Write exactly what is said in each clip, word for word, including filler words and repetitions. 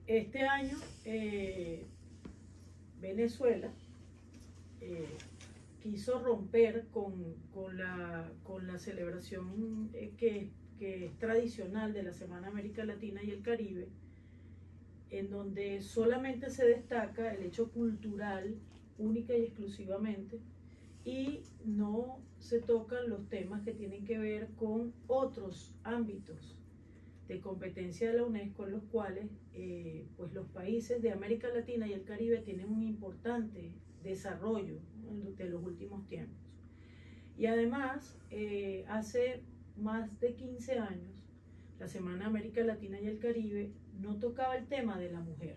Este año eh, Venezuela eh, quiso romper con, con, la, con la celebración eh, que, que es tradicional de la Semana América Latina y el Caribe, en donde solamente se destaca el hecho cultural única y exclusivamente, y no se tocan los temas que tienen que ver con otros ámbitos de competencia de la UNESCO, en los cuales eh, pues los países de América Latina y el Caribe tienen un importante desarrollo, ¿no?, de los últimos tiempos. Y además, eh, hace más de quince años, la Semana América Latina y el Caribe no tocaba el tema de la mujer.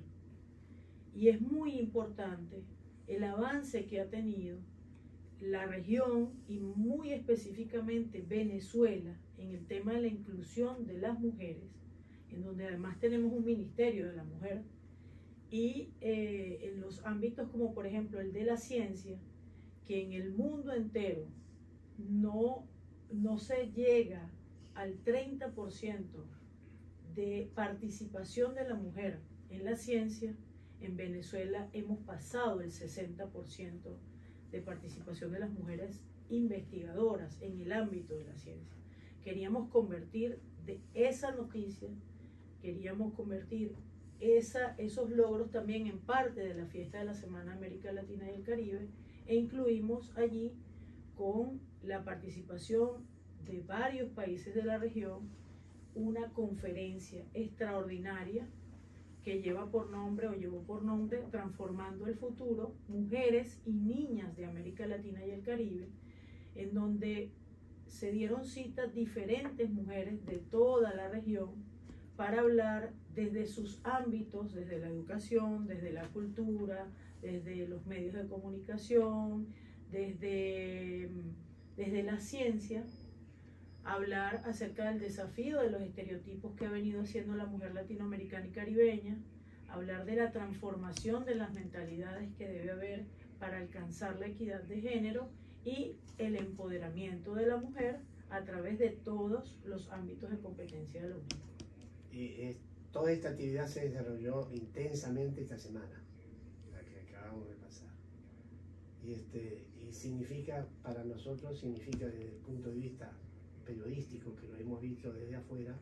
Y es muy importante el avance que ha tenido la región y muy específicamente Venezuela en el tema de la inclusión de las mujeres, en donde además tenemos un ministerio de la mujer, y eh, en los ámbitos como por ejemplo el de la ciencia, que en el mundo entero no, no se llega al treinta por ciento de participación de la mujer en la ciencia. En Venezuela hemos pasado el sesenta por ciento de participación de las mujeres investigadoras en el ámbito de la ciencia. Queríamos convertir de esa noticia, queríamos convertir esa, esos logros también en parte de la fiesta de la Semana América Latina y el Caribe, e incluimos allí, con la participación de varios países de la región, una conferencia extraordinaria que lleva por nombre o llevó por nombre Transformando el Futuro, Mujeres y Niñas de América Latina y el Caribe, en donde se dieron cita diferentes mujeres de toda la región para hablar desde sus ámbitos, desde la educación, desde la cultura, desde los medios de comunicación, desde, desde la ciencia, hablar acerca del desafío de los estereotipos que ha venido haciendo la mujer latinoamericana y caribeña, hablar de la transformación de las mentalidades que debe haber para alcanzar la equidad de género y el empoderamiento de la mujer a través de todos los ámbitos de competencia de la UNESCO. Y eh, toda esta actividad se desarrolló intensamente esta semana, la que acabamos de pasar. Y, este, y significa, para nosotros, significa desde el punto de vista periodístico, que lo hemos visto desde afuera,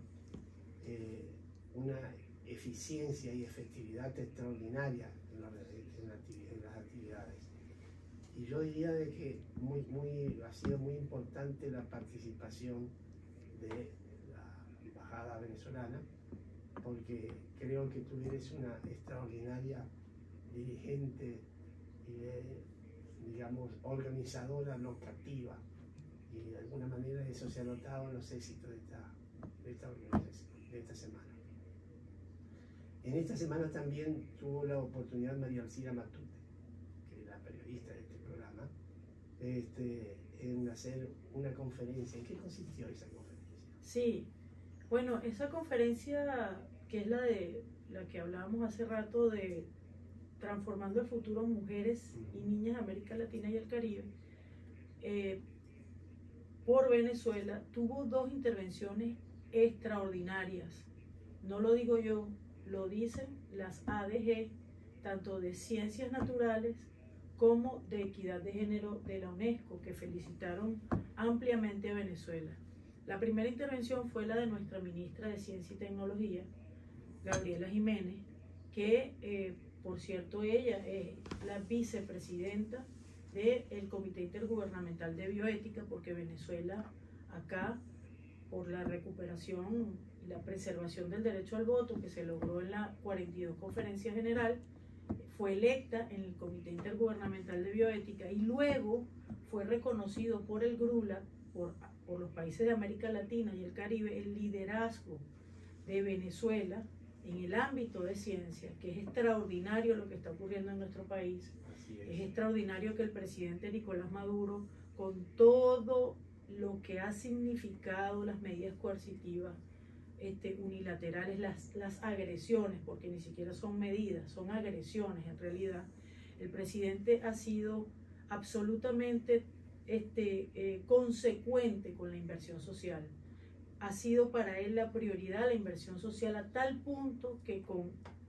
eh, una eficiencia y efectividad extraordinaria en, la, en, la, en las actividades. Y yo diría de que muy, muy, ha sido muy importante la participación de la embajada venezolana, porque creo que tú eres una extraordinaria dirigente y de, digamos, organizadora locativa, y de alguna manera eso se ha notado en los éxitos de esta, de esta organización, de esta semana. En esta semana también tuvo la oportunidad María Alcira Matute, que es la periodista de este programa, este, en hacer una conferencia. ¿En qué consistió esa conferencia? Sí, bueno, esa conferencia, que es la de la que hablábamos hace rato, de Transformando el Futuro, Mujeres y Niñas de América Latina y el Caribe, eh, por Venezuela, tuvo dos intervenciones extraordinarias. No lo digo yo, lo dicen las A D G, tanto de Ciencias Naturales como de Equidad de Género de la UNESCO, que felicitaron ampliamente a Venezuela. La primera intervención fue la de nuestra ministra de Ciencia y Tecnología, Gabriela Jiménez, que eh, por cierto ella es la vicepresidenta del Comité Intergubernamental de Bioética, porque Venezuela acá, por la recuperación y la preservación del derecho al voto que se logró en la cuarenta y dos Conferencia General, fue electa en el Comité Intergubernamental de Bioética y luego fue reconocido por el GRULAC, por, por los países de América Latina y el Caribe, el liderazgo de Venezuela en el ámbito de ciencia, que es extraordinario lo que está ocurriendo en nuestro país. Es. es extraordinario que el presidente Nicolás Maduro, con todo lo que ha significado las medidas coercitivas, Este, unilaterales, las, las agresiones, porque ni siquiera son medidas, son agresiones en realidad. El presidente ha sido absolutamente este, eh, consecuente con la inversión social. Ha sido para él la prioridad la inversión social, a tal punto que con, con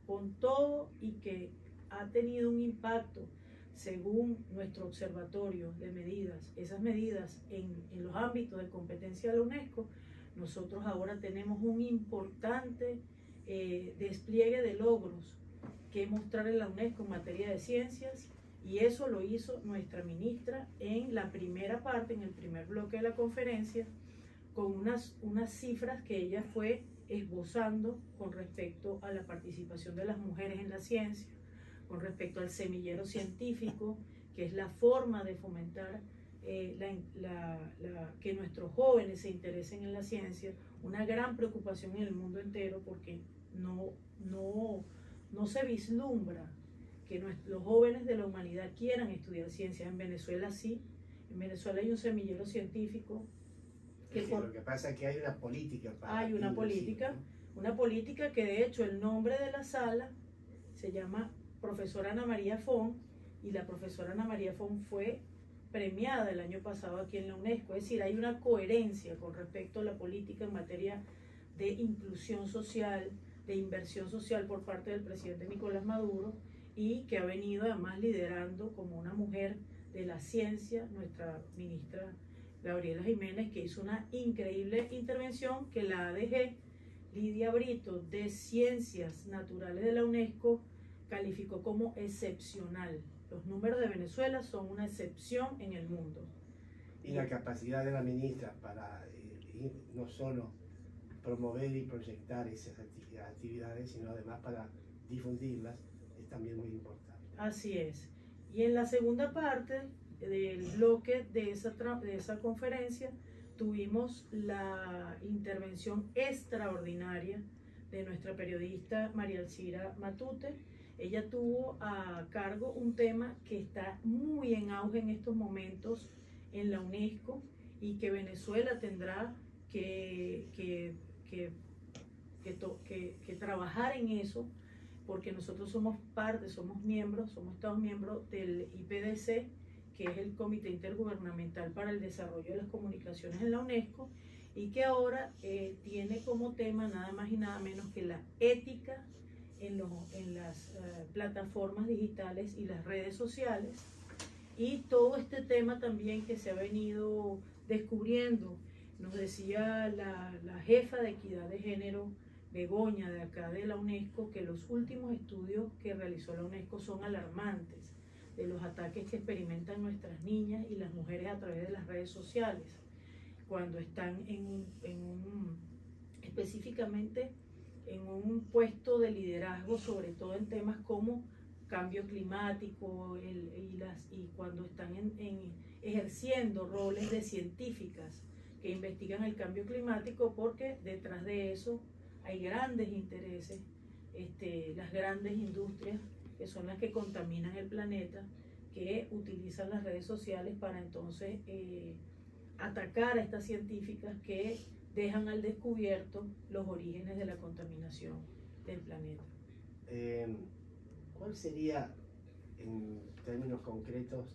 todo y que ha tenido un impacto según nuestro observatorio de medidas, esas medidas en, en los ámbitos de competencia de la UNESCO, nosotros ahora tenemos un importante eh, despliegue de logros que mostrar en la UNESCO en materia de ciencias, y eso lo hizo nuestra ministra en la primera parte, en el primer bloque de la conferencia, con unas, unas cifras que ella fue esbozando con respecto a la participación de las mujeres en la ciencia, con respecto al semillero científico, que es la forma de fomentar eh, la, la, la, que nuestros jóvenes se interesen en la ciencia, una gran preocupación en el mundo entero, porque no, no, no se vislumbra que nuestros, los jóvenes de la humanidad quieran estudiar ciencia. En Venezuela sí, en Venezuela hay un semillero científico. Que sí, por, lo que pasa es que hay una política para hay una política, ¿no? Una política que de hecho el nombre de la sala se llama Profesora Ana María Font, y la profesora Ana María Font fue premiada el año pasado aquí en la UNESCO. Es decir, hay una coherencia con respecto a la política en materia de inclusión social, de inversión social por parte del presidente Nicolás Maduro, y que ha venido además liderando como una mujer de la ciencia nuestra ministra Gabriela Jiménez, que hizo una increíble intervención que la A D G, Lidia Brito, de Ciencias Naturales de la UNESCO, calificó como excepcional. Los números de Venezuela son una excepción en el mundo. Y la capacidad de la ministra para eh, no solo promover y proyectar esas actividades, sino además para difundirlas, es también muy importante. Así es. Y en la segunda parte del bloque de esa, de esa conferencia tuvimos la intervención extraordinaria de nuestra periodista María Alcira Matute. Ella tuvo a cargo un tema que está muy en auge en estos momentos en la UNESCO y que Venezuela tendrá que, que, que, que, to, que, que trabajar en eso, porque nosotros somos parte, somos miembros, somos Estados miembros del I P D C, que es el Comité Intergubernamental para el Desarrollo de las Comunicaciones en la UNESCO, y que ahora eh, tiene como tema nada más y nada menos que la ética en, los, en las uh, plataformas digitales y las redes sociales, y todo este tema también que se ha venido descubriendo. Nos decía la, la jefa de equidad de género, Begoña, de acá de la UNESCO, que los últimos estudios que realizó la UNESCO son alarmantes de los ataques que experimentan nuestras niñas y las mujeres a través de las redes sociales, cuando están en un, en un específicamente en un puesto de liderazgo, sobre todo en temas como cambio climático, el, y, las, y cuando están en, en, ejerciendo roles de científicas que investigan el cambio climático, porque detrás de eso hay grandes intereses, este, las grandes industrias que son las que contaminan el planeta, que utilizan las redes sociales para entonces eh, atacar a estas científicas que dejan al descubierto los orígenes de la contaminación del planeta. Eh, ¿Cuál sería, en términos concretos,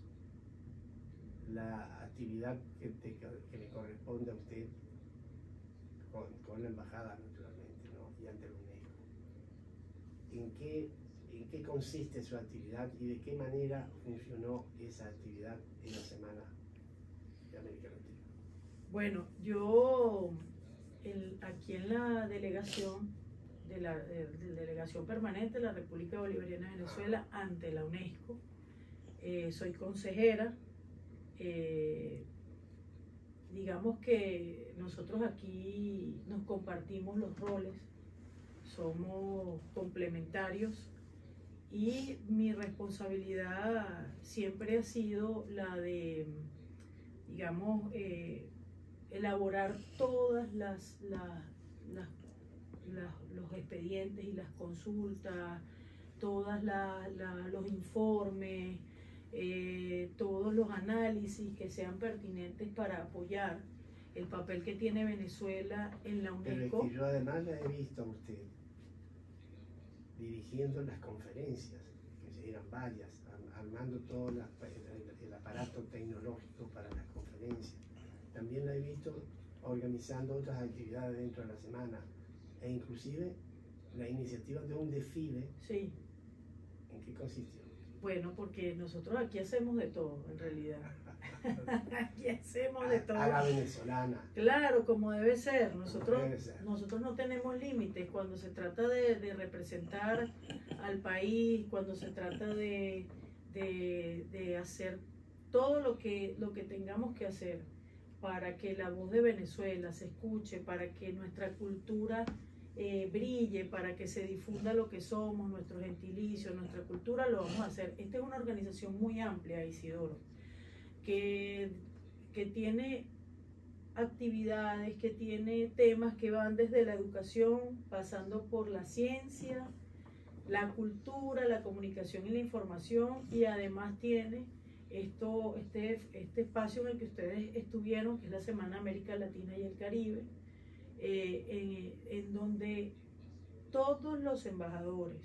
la actividad que, te, que le corresponde a usted con, con la embajada, naturalmente, ¿no? Y ante la UNESCO? ¿En qué, ¿En qué consiste su actividad y de qué manera funcionó esa actividad en la Semana de América Latina? Bueno, yo el, aquí en la delegación de la de, de delegación permanente de la República Bolivariana de Venezuela ante la UNESCO, eh, soy consejera. Eh, digamos que nosotros aquí nos compartimos los roles, somos complementarios, y mi responsabilidad siempre ha sido la de, digamos, eh, elaborar todas las, las, las, las los expedientes y las consultas, todos la, la, los informes, eh, todos los análisis que sean pertinentes para apoyar el papel que tiene Venezuela en la UNESCO. Pero es que yo además la he visto a usted dirigiendo las conferencias, que eran varias, armando todo la, el, el aparato tecnológico para las conferencias. También la he visto organizando otras actividades dentro de la semana, e inclusive la iniciativa de un desfile, Sí. ¿en qué consistió? Bueno, porque nosotros aquí hacemos de todo, en realidad. Aquí hacemos de todo. A la venezolana. Claro, como debe ser. Nosotros, debe ser. nosotros no tenemos límites cuando se trata de, de representar al país, cuando se trata de, de, de hacer todo lo que, lo que tengamos que hacer para que la voz de Venezuela se escuche, para que nuestra cultura eh, brille, para que se difunda lo que somos, nuestro gentilicio, nuestra cultura, lo vamos a hacer. Esta es una organización muy amplia, Isidoro, que, que tiene actividades, que tiene temas que van desde la educación, pasando por la ciencia, la cultura, la comunicación y la información, y además tiene esto, este, este espacio en el que ustedes estuvieron, que es la Semana América Latina y el Caribe, eh, en, en donde todos los embajadores,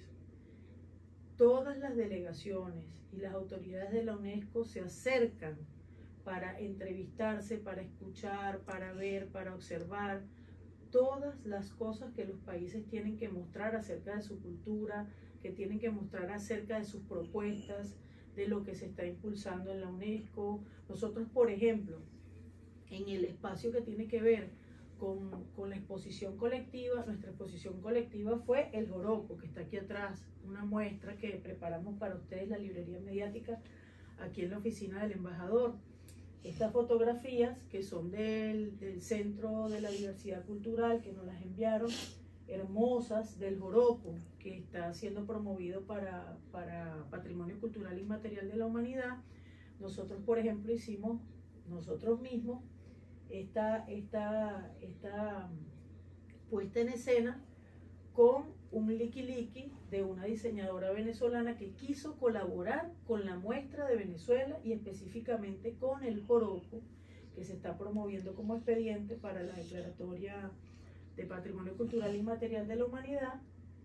todas las delegaciones y las autoridades de la UNESCO se acercan para entrevistarse, para escuchar, para ver, para observar todas las cosas que los países tienen que mostrar acerca de su cultura, que tienen que mostrar acerca de sus propuestas, de lo que se está impulsando en la UNESCO. Nosotros, por ejemplo, en el espacio que tiene que ver con, con la exposición colectiva, nuestra exposición colectiva fue El Joropo, que está aquí atrás, una muestra que preparamos para ustedes, la librería mediática, aquí en la oficina del embajador. Estas fotografías, que son del, del Centro de la Diversidad Cultural, que nos las enviaron, hermosas, del Joropo, que está siendo promovido para, para Patrimonio Cultural Inmaterial de la Humanidad. Nosotros, por ejemplo, hicimos nosotros mismos esta, esta, esta puesta en escena con un liqui liqui de una diseñadora venezolana que quiso colaborar con la muestra de Venezuela y específicamente con el Joropo, que se está promoviendo como expediente para la declaratoria de Patrimonio Cultural Inmaterial de la Humanidad,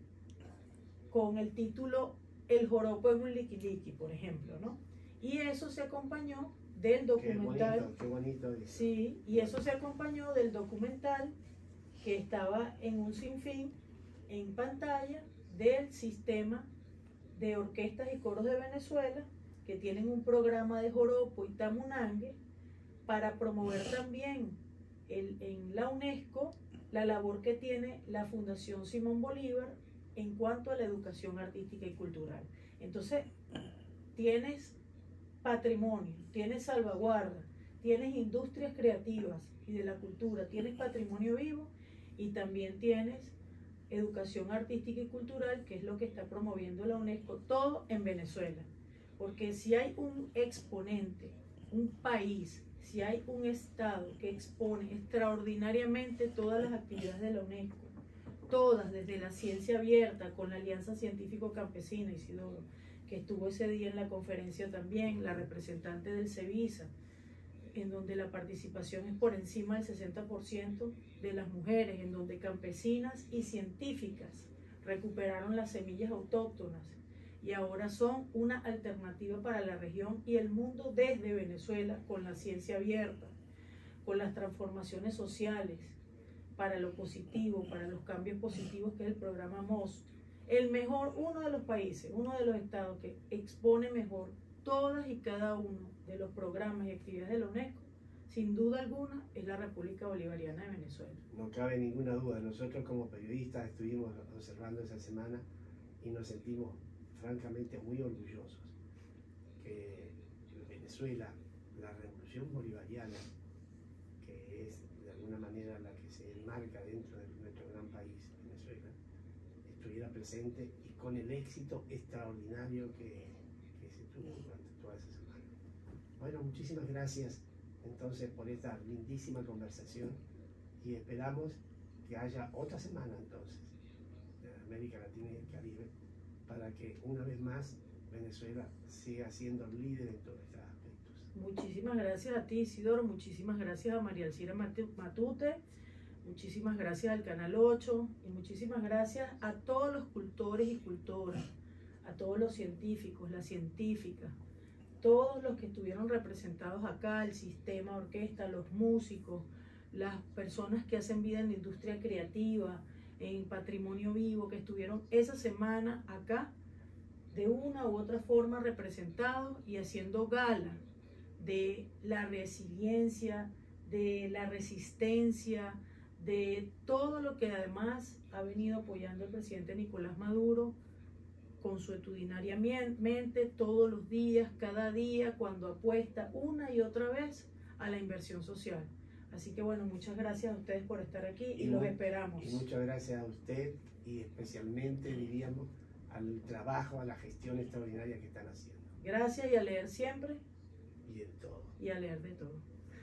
con el título El Joropo en un liqui liqui, por ejemplo, ¿no? Y eso se acompañó del documental. Qué bonito, qué bonito. Sí, y eso se acompañó del documental que estaba en un sinfín en pantalla del sistema de orquestas y coros de Venezuela, que tienen un programa de joropo y tamunangue para promover también el, en la UNESCO la labor que tiene la Fundación Simón Bolívar en cuanto a la educación artística y cultural. Entonces, tienes patrimonio, tienes salvaguarda, tienes industrias creativas y de la cultura, tienes patrimonio vivo y también tienes educación artística y cultural, que es lo que está promoviendo la UNESCO, todo en Venezuela. Porque si hay un exponente, un país, si hay un estado que expone extraordinariamente todas las actividades de la UNESCO, todas, desde la ciencia abierta, con la Alianza Científico Campesina, Isidoro, que estuvo ese día en la conferencia también, la representante del CEVISA, en donde la participación es por encima del sesenta por ciento de las mujeres, en donde campesinas y científicas recuperaron las semillas autóctonas y ahora son una alternativa para la región y el mundo desde Venezuela, con la ciencia abierta, con las transformaciones sociales, para lo positivo, para los cambios positivos, que es el programa MOST. El mejor, uno de los países, uno de los estados que expone mejor todas y cada uno de los programas y actividades de la UNESCO, sin duda alguna, es la República Bolivariana de Venezuela. No cabe ninguna duda. Nosotros como periodistas estuvimos observando esa semana y nos sentimos francamente muy orgullosos que Venezuela, la revolución bolivariana, que es de alguna manera la que se enmarca dentro de nuestro gran país, Venezuela, estuviera presente y con el éxito extraordinario que, que se tuvo durante toda esa semana. Bueno, muchísimas gracias entonces por esta lindísima conversación y esperamos que haya otra semana entonces de América Latina y el Caribe para que una vez más Venezuela siga siendo líder en todos estos aspectos. Muchísimas gracias a ti, Isidoro, muchísimas gracias a María Alcira Matute, muchísimas gracias al Canal ocho y muchísimas gracias a todos los cultores y cultoras, a todos los científicos, las científicas, todos los que estuvieron representados acá, el sistema orquesta, los músicos, las personas que hacen vida en la industria creativa, en Patrimonio Vivo, que estuvieron esa semana acá, de una u otra forma representados y haciendo gala de la resiliencia, de la resistencia, de todo lo que además ha venido apoyando el presidente Nicolás Maduro consuetudinariamente, todos los días, cada día, cuando apuesta una y otra vez a la inversión social. Así que bueno, muchas gracias a ustedes por estar aquí y, y los esperamos. Y muchas gracias a usted y especialmente, diríamos, al trabajo, a la gestión extraordinaria que están haciendo. Gracias y a leer siempre. Y de todo. Y a leer de todo.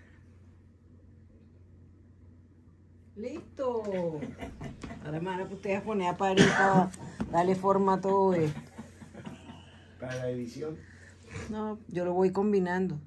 Listo. Ahora me van a ustedes a poner a parir para darle forma a todo esto. Para la edición. No, yo lo voy combinando.